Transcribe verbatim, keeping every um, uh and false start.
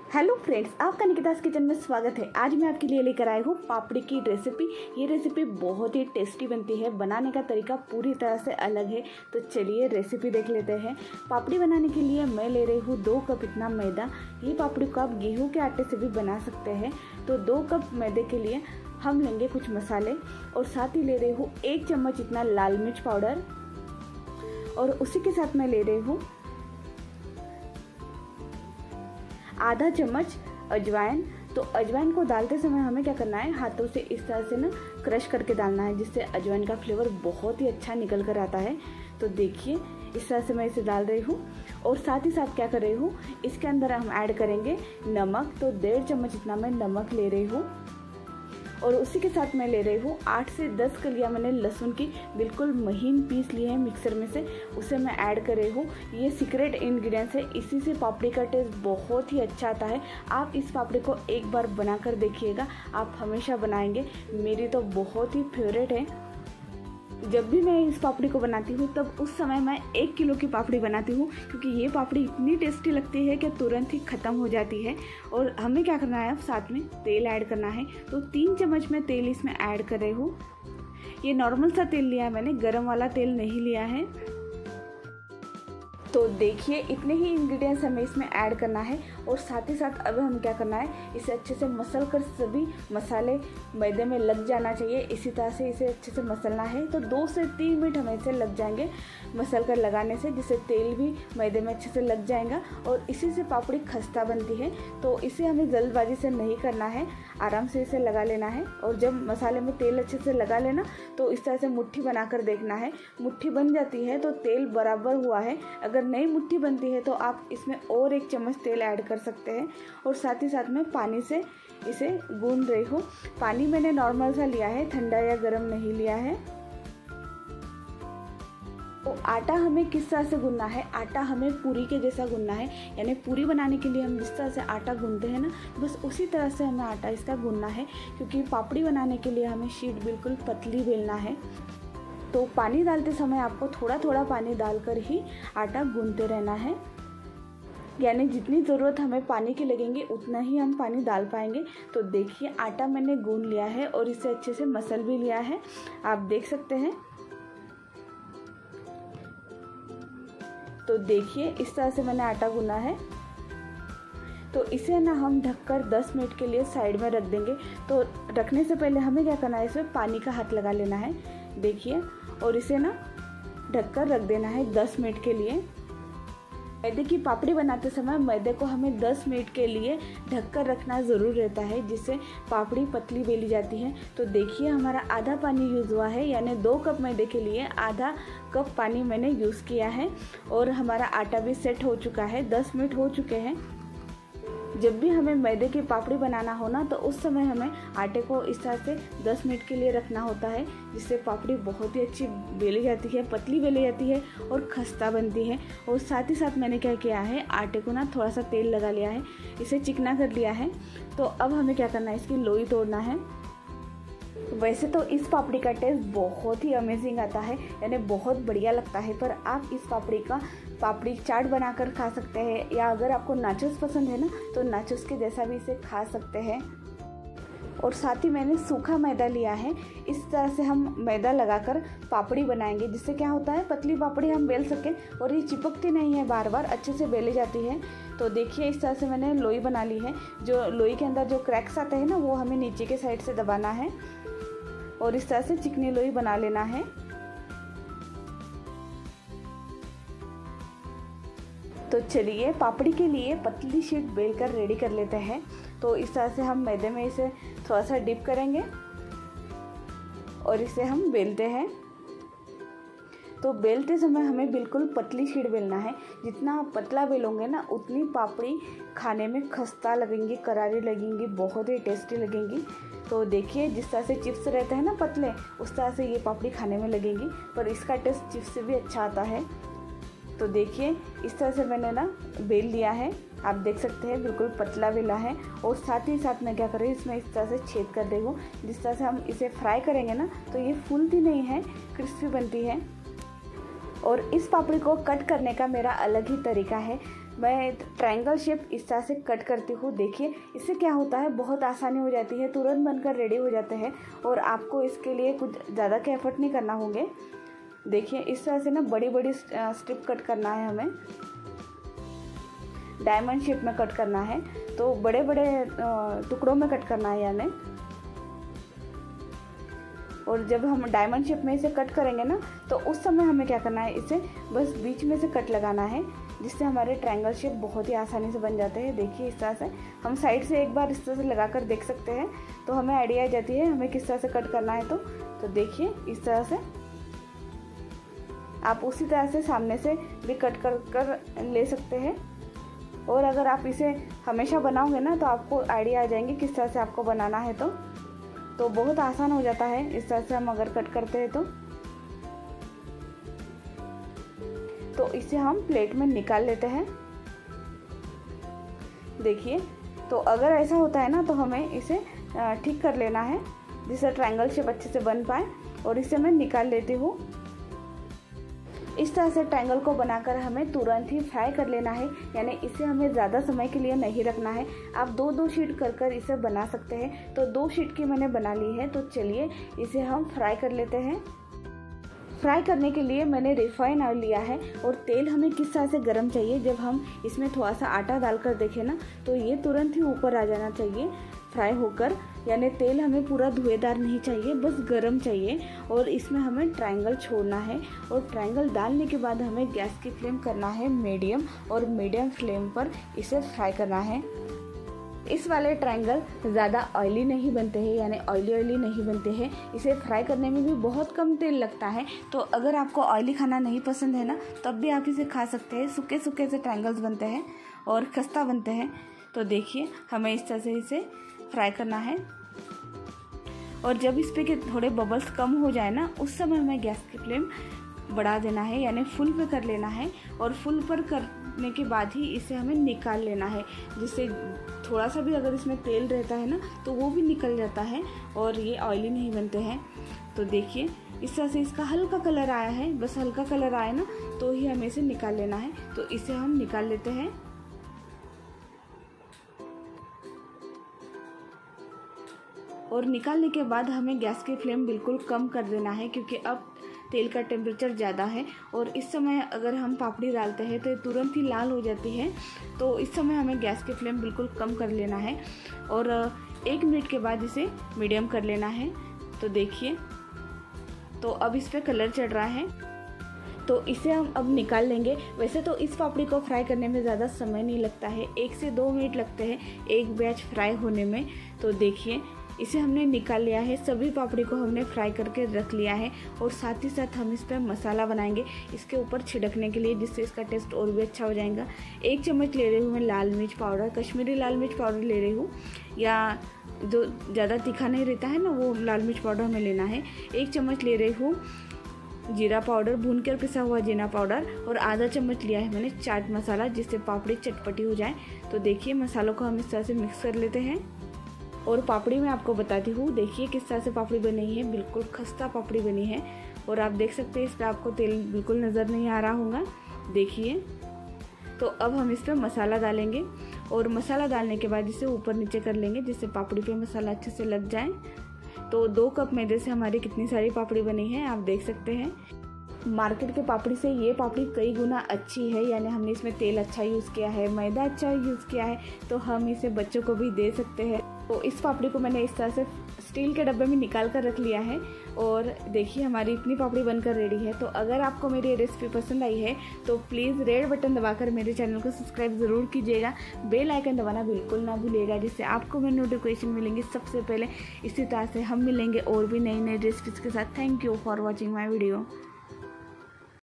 Hello friends, आपका निकितास kitchen में स्वागत है। आज मैं आपके लिए लेकर आई हूँ पापड़ी की रेसिपी। ये रेसिपी बहुत ही टेस्टी बनती है। बनाने का तरीका पूरी तरह से अलग है। तो चलिए रेसिपी देख लेते हैं। पापड़ी बनाने के लिए मैं ले रही हूँ दो कप इतना मैदा। ये पापड़ी को आप गेहूँ के आटे से भी बना सकते हैं। तो दो कप मैदे के लिए हम लेंगे कुछ मसाले और साथ ही ले रही हूँ एक चम्मच इतना लाल मिर्च पाउडर और उसी के साथ मैं ले रही हूँ आधा चम्मच अजवाइन। तो अजवाइन को डालते समय हमें क्या करना है, हाथों से इस तरह से ना क्रश करके डालना है, जिससे अजवाइन का फ्लेवर बहुत ही अच्छा निकल कर आता है। तो देखिए इस तरह से मैं इसे डाल रही हूँ और साथ ही साथ क्या कर रही हूँ, इसके अंदर हम ऐड करेंगे नमक। तो डेढ़ चम्मच इतना मैं नमक ले रही हूँ और उसी के साथ मैं ले रही हूँ आठ से दस कलियाँ मैंने लहसुन की बिल्कुल महीन पीस लिए हैं मिक्सर में से, उसे मैं ऐड कर रही हूँ। ये सीक्रेट इंग्रेडिएंट्स है, इसी से पापड़ी का टेस्ट बहुत ही अच्छा आता है। आप इस पापड़ी को एक बार बनाकर देखिएगा, आप हमेशा बनाएंगे। मेरी तो बहुत ही फेवरेट है। जब भी मैं इस पापड़ी को बनाती हूँ तब उस समय मैं एक किलो की पापड़ी बनाती हूँ, क्योंकि ये पापड़ी इतनी टेस्टी लगती है कि तुरंत ही ख़त्म हो जाती है। और हमें क्या करना है, अब साथ में तेल ऐड करना है। तो तीन चम्मच मैं तेल इसमें ऐड कर रही हूँ। ये नॉर्मल सा तेल लिया है मैंने, गरम वाला तेल नहीं लिया है। तो देखिए इतने ही इंग्रेडिएंट्स हमें इसमें ऐड करना है और साथ ही साथ अब हम क्या करना है, इसे अच्छे से मसल कर सभी मसाले मैदे में लग जाना चाहिए। इसी तरह से इसे अच्छे से मसलना है। तो दो से तीन मिनट हमें इसे लग जाएंगे मसल कर लगाने से, जिससे तेल भी मैदे में अच्छे से लग जाएगा और इसी से पापड़ी खस्ता बनती है। तो इसे हमें जल्दबाजी से नहीं करना है, आराम से इसे लगा लेना है। और जब मसाले में तेल अच्छे से लगा लेना तो इस तरह से मुट्ठी बनाकर देखना है। मुट्ठी बन जाती है तो तेल बराबर हुआ है। अगर नई मुट्ठी बनती है तो आप इसमें और एक चम्मच तेल ऐड कर सकते हैं। और साथ ही साथ में पानी से इसे गूंद रही हूँ। पानी मैंने नॉर्मल सा लिया है, ठंडा या गर्म नहीं लिया है। तो आटा हमें किस तरह से गूंदना है, आटा हमें पूरी के जैसा गूंदना है। यानी पूरी बनाने के लिए हम जिस तरह से आटा गूंदते हैं ना, बस उसी तरह से हमें आटा इसका गूंदना है, क्योंकि पापड़ी बनाने के लिए हमें शीट बिल्कुल पतली बेलना है। तो पानी डालते समय आपको थोड़ा थोड़ा पानी डालकर ही आटा गूंदते रहना है। यानी जितनी ज़रूरत हमें पानी की लगेंगी उतना ही हम पानी डाल पाएंगे। तो देखिए आटा मैंने गूंद लिया है और इसे अच्छे से मसल भी लिया है, आप देख सकते हैं। तो देखिए इस तरह से मैंने आटा गूंदा है। तो इसे ना हम ढककर दस मिनट के लिए साइड में रख देंगे। तो रखने से पहले हमें क्या करना है, इसमें पानी का हाथ लगा लेना है, देखिए, और इसे ना ढककर रख देना है दस मिनट के लिए। मैदे की पापड़ी बनाते समय मैदे को हमें दस मिनट के लिए ढककर रखना ज़रूर रहता है, जिससे पापड़ी पतली बेली जाती है। तो देखिए हमारा आधा पानी यूज़ हुआ है, यानी दो कप मैदे के लिए आधा कप पानी मैंने यूज़ किया है। और हमारा आटा भी सेट हो चुका है, दस मिनट हो चुके हैं। जब भी हमें मैदे की पापड़ी बनाना हो ना, तो उस समय हमें आटे को इस तरह से दस मिनट के लिए रखना होता है, जिससे पापड़ी बहुत ही अच्छी बेली जाती है, पतली बेली जाती है और खस्ता बनती है। और साथ ही साथ मैंने क्या किया है, आटे को ना थोड़ा सा तेल लगा लिया है, इसे चिकना कर लिया है। तो अब हमें क्या करना है, इसकी लोई तोड़ना है। वैसे तो इस पापड़ी का टेस्ट बहुत ही अमेजिंग आता है, यानी बहुत बढ़िया लगता है। पर आप इस पापड़ी का पापड़ी चाट बनाकर खा सकते हैं, या अगर आपको नाचोस पसंद है ना, तो नाचोस के जैसा भी इसे खा सकते हैं। और साथ ही मैंने सूखा मैदा लिया है। इस तरह से हम मैदा लगाकर पापड़ी बनाएंगे, जिससे क्या होता है, पतली पापड़ी हम बेल सकें और ये चिपकती नहीं है, बार बार अच्छे से बेली जाती है। तो देखिए इस तरह से मैंने लोई बना ली है। जो लोई के अंदर जो क्रैक्स आते हैं ना, वो हमें नीचे के साइड से दबाना है और इस तरह से चिकनी लोई बना लेना है। तो चलिए पापड़ी के लिए पतली शीट बेलकर रेडी कर लेते हैं। तो इस तरह से हम मैदे में इसे थोड़ा सा डिप करेंगे और इसे हम बेलते हैं। तो बेलते समय हमें बिल्कुल पतली शीट बेलना है। जितना आप पतला बेलोगे ना, उतनी पापड़ी खाने में खस्ता लगेंगी, करारी लगेंगी, बहुत ही टेस्टी लगेंगी। तो देखिए जिस तरह से चिप्स रहते हैं ना पतले, उस तरह से ये पापड़ी खाने में लगेंगी, पर इसका टेस्ट चिप्स से भी अच्छा आता है। तो देखिए इस तरह से मैंने ना बेल लिया है, आप देख सकते हैं बिल्कुल पतला बेला है। और साथ ही साथ मैं क्या कर रही हूँ, इसमें इस तरह से छेद कर रही हूँ, जिस तरह से हम इसे फ्राई करेंगे ना, तो ये फूलती नहीं है, क्रिस्पी बनती है। और इस पापड़ी को कट करने का मेरा अलग ही तरीका है। मैं ट्रायंगल शेप इस तरह से कट करती हूँ। देखिए इससे क्या होता है, बहुत आसानी हो जाती है, तुरंत बनकर रेडी हो जाते हैं और आपको इसके लिए कुछ ज़्यादा के एफर्ट नहीं करना होंगे। देखिए इस तरह से ना बड़ी बड़ी स्ट्रिप कट करना है, हमें डायमंड शेप में कट करना है, तो बड़े बड़े टुकड़ों में कट करना है यानी। और जब हम डायमंड शेप में इसे कट करेंगे ना तो उस समय हमें क्या करना है, इसे बस बीच में से कट लगाना है, जिससे हमारे ट्रायंगल शेप बहुत ही आसानी से बन जाते हैं। देखिए इस तरह से हम साइड से एक बार इस तरह से लगा कर देख सकते हैं, तो हमें आइडिया आ जाती है हमें किस तरह से कट करना है। तो तो देखिए इस तरह से आप उसी तरह से सामने से भी कट कर कर ले सकते हैं। और अगर आप इसे हमेशा बनाओगे ना तो आपको आइडिया आ जाएंगे किस तरह से आपको बनाना है, तो तो बहुत आसान हो जाता है इस तरह से हम अगर कट करते हैं तो तो इसे हम प्लेट में निकाल लेते हैं। देखिए तो अगर ऐसा होता है ना तो हमें इसे ठीक कर लेना है जिससे ट्रायंगल शेप अच्छे से बन पाए, और इसे मैं निकाल लेती हूँ। इस तरह से ट्रायंगल को बनाकर हमें तुरंत ही फ्राई कर लेना है, यानी इसे हमें ज़्यादा समय के लिए नहीं रखना है। आप दो दो शीट कर कर इसे बना सकते हैं, तो दो शीट की मैंने बना ली है। तो चलिए इसे हम फ्राई कर लेते हैं। फ्राई करने के लिए मैंने रिफाइन ऑयल लिया है, और तेल हमें किस तरह से गर्म चाहिए, जब हम इसमें थोड़ा सा आटा डालकर देखें ना तो ये तुरंत ही ऊपर आ जाना चाहिए फ्राई होकर, यानी तेल हमें पूरा धुएंदार नहीं चाहिए, बस गरम चाहिए। और इसमें हमें ट्रायंगल छोड़ना है, और ट्रायंगल डालने के बाद हमें गैस की फ्लेम करना है मीडियम, और मीडियम फ्लेम पर इसे फ्राई करना है। इस वाले ट्रायंगल ज़्यादा ऑयली नहीं बनते हैं, यानी ऑयली ऑयली नहीं बनते हैं। इसे फ्राई करने में भी बहुत कम तेल लगता है, तो अगर आपको ऑयली खाना नहीं पसंद है ना तब भी आप इसे खा सकते हैं। सूखे सूखे से ट्रायंगल्स बनते हैं और खस्ता बनते हैं। तो देखिए हमें इस तरह से इसे फ्राई करना है, और जब इस पे के थोड़े बबल्स कम हो जाए ना उस समय हमें गैस की फ्लेम बढ़ा देना है, यानी फुल पे कर लेना है। और फुल पर करने के बाद ही इसे हमें निकाल लेना है, जिससे थोड़ा सा भी अगर इसमें तेल रहता है ना तो वो भी निकल जाता है और ये ऑयली नहीं बनते हैं। तो देखिए इस तरह से इसका हल्का कलर आया है, बस हल्का कलर आया ना तो ही हमें इसे निकाल लेना है। तो इसे हम निकाल लेते हैं। और निकालने के बाद हमें गैस की फ्लेम बिल्कुल कम कर देना है, क्योंकि अब तेल का टेम्परेचर ज़्यादा है, और इस समय अगर हम पापड़ी डालते हैं तो तुरंत ही लाल हो जाती है। तो इस समय हमें गैस की फ्लेम बिल्कुल कम कर लेना है, और एक मिनट के बाद इसे मीडियम कर लेना है। तो देखिए तो अब इस पर कलर चढ़ रहा है, तो इसे हम अब निकाल लेंगे। वैसे तो इस पापड़ी को फ्राई करने में ज़्यादा समय नहीं लगता है, एक से दो मिनट लगते हैं एक बैच फ्राई होने में। तो देखिए इसे हमने निकाल लिया है, सभी पापड़ी को हमने फ्राई करके रख लिया है, और साथ ही साथ हम इस पर मसाला बनाएंगे इसके ऊपर छिड़कने के लिए, जिससे इसका टेस्ट और भी अच्छा हो जाएगा। एक चम्मच ले रही हूँ मैं लाल मिर्च पाउडर, कश्मीरी लाल मिर्च पाउडर ले रही हूँ, या जो ज़्यादा तीखा नहीं रहता है ना वो लाल मिर्च पाउडर हमें लेना है। एक चम्मच ले रही हूँ जीरा पाउडर, भूनकर पिसा हुआ जीरा पाउडर, और आधा चम्मच लिया है मैंने चाट मसाला, जिससे पापड़ी चटपटी हो जाए। तो देखिए मसालों को हम इस तरह से मिक्स कर लेते हैं। और पापड़ी मैं आपको बताती हूँ, देखिए किस तरह से पापड़ी बनी है, बिल्कुल खस्ता पापड़ी बनी है। और आप देख सकते हैं इस पर आपको तेल बिल्कुल नज़र नहीं आ रहा होगा। देखिए तो अब हम इस पर मसाला डालेंगे, और मसाला डालने के बाद इसे ऊपर नीचे कर लेंगे, जिससे पापड़ी पे मसाला अच्छे से लग जाए। तो दो कप मैदे से हमारी कितनी सारी पापड़ी बनी है आप देख सकते हैं। मार्केट के पापड़ी से ये पापड़ी कई गुना अच्छी है, यानी हमने इसमें तेल अच्छा यूज़ किया है, मैदा अच्छा यूज़ किया है, तो हम इसे बच्चों को भी दे सकते हैं। तो इस पापड़ी को मैंने इस तरह से स्टील के डब्बे में निकाल कर रख लिया है, और देखिए हमारी इतनी पापड़ी बनकर रेडी है। तो अगर आपको मेरी रेसिपी पसंद आई है तो प्लीज़ रेड बटन दबाकर मेरे चैनल को सब्सक्राइब ज़रूर कीजिएगा, बेल आइकन दबाना बिल्कुल ना भूलिएगा, जिससे आपको मेरे नोटिफिकेशन मिलेंगे सबसे पहले। इसी तरह से हम मिलेंगे और भी नई नई रेसिपीज़ के साथ। Thank you for watching my video.